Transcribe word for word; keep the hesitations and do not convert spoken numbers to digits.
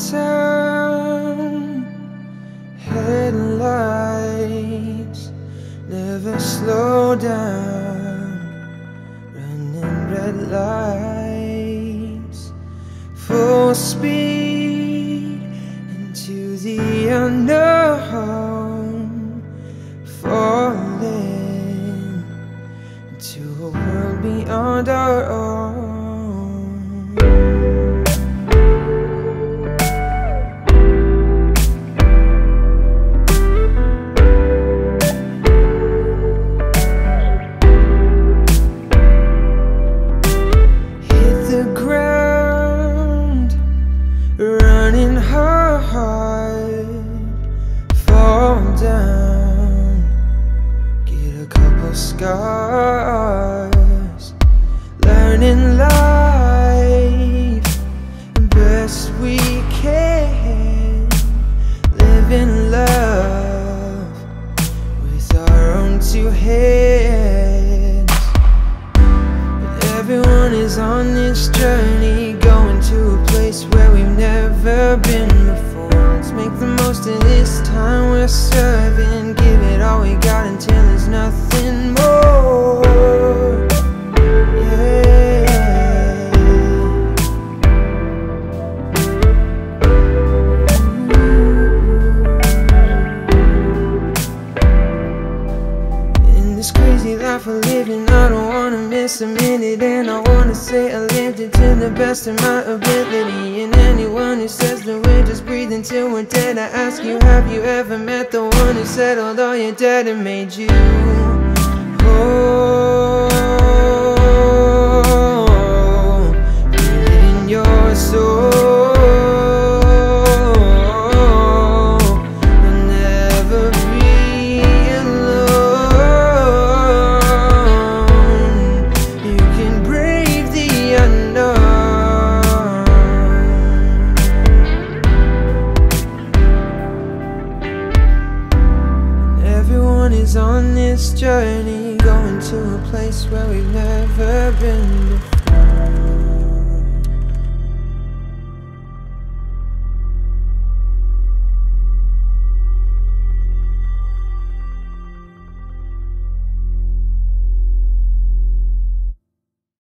town, headlights never slow down, running red lights, full speed into the unknown, falling into a world beyond our own. Running hard, fall down, get a couple scars, learning life best we can, living love with our own two hands. But everyone is on this journey, going to a place where we've never been before. Let's make the most of this time we're serving, give it all we got until there's nothing more. Yeah. In this crazy life we're living, I don't wanna miss a minute, and I wanna say I lived it to the best of my ability. And anyone who says that we're just breathing till we're dead, I ask you, have you ever met the one who settled all your debt and made you whole? Feel it in your soul. You'll never be alone. You can brave the unknown. Everyone is on this journey, going to a place where we've never been before.